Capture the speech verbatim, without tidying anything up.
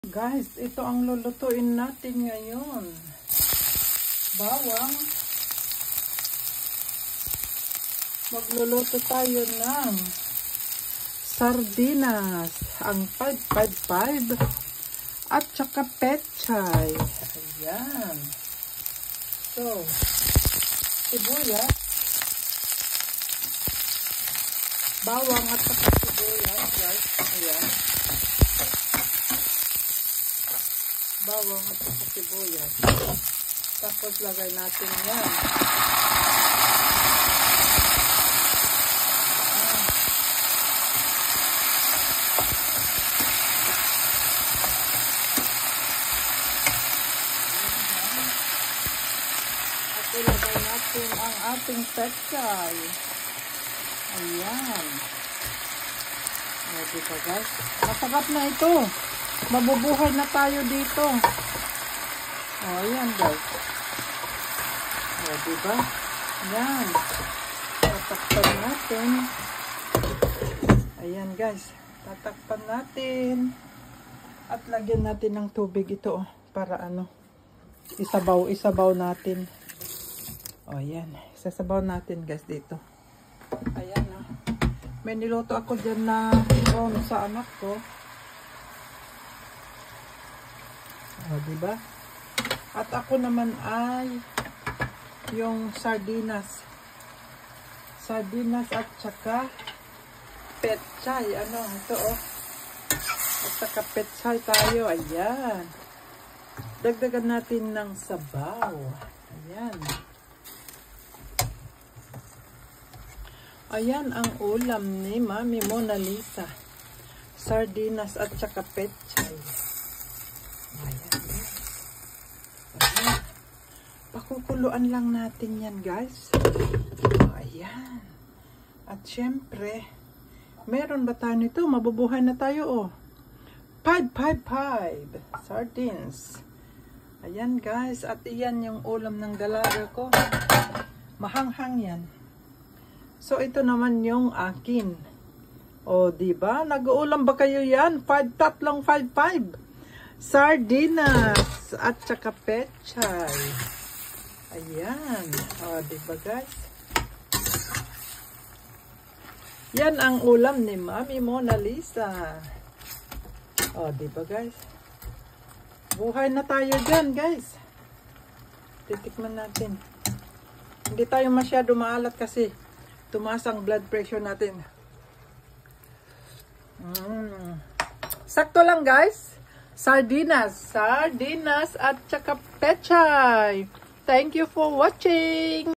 Guys, ito ang lulutuin natin ngayon. Bawang. Magluluto tayo ng sardinas, ang five five five at saka pechay. Ayan. So, sibuyas, bawang at saka sibuyas, guys. Ayan. Bawang at saka sibuyas. Tapos lagay natin yan. At ilagay natin ang ating pechay. Ayan. O, diba guys? Masarap na ito. Mabubuhay na tayo dito. O, ayan guys. O, diba? Ayan. Tatakpan natin. Ayan guys. Tatakpan natin. At lagyan natin ng tubig ito. Para ano. Isabaw. Isabaw natin. O, ayan. Isasabaw natin guys dito. Ayan o. May niluto ako dyan na prawn sa anak ko. O, diba? At ako naman ay yung sardinas. Sardinas at saka pechay. Ano? Ito oh. At saka pechay tayo. Ayan. Dagdagan natin ng sabaw. Ayan. Ayan ang ulam ni Mami Mona Lisa. Sardinas at saka pechay. Pakukuluan lang natin yan guys. Ayan. At syempre, meron ba tayo nito? Mabubuhay na tayo oh. five five five sardines. Ayan guys. At iyan yung ulam ng dalaga ko. Mahanghang yan. So ito naman yung akin. O diba? Nag-uulam ba kayo yan? five tatlong five five. Sardinas at saka pechay. Ayan. O, diba guys? Yan ang ulam ni Mami Mona Lisa. O, diba guys? Buhay na tayo dyan guys. Titikman natin. Hindi tayo masyado maalat kasi tumaas ang blood pressure natin. Mm. Sakto lang guys. Sardinas. Sardinas at saka pechay. Thank you for watching.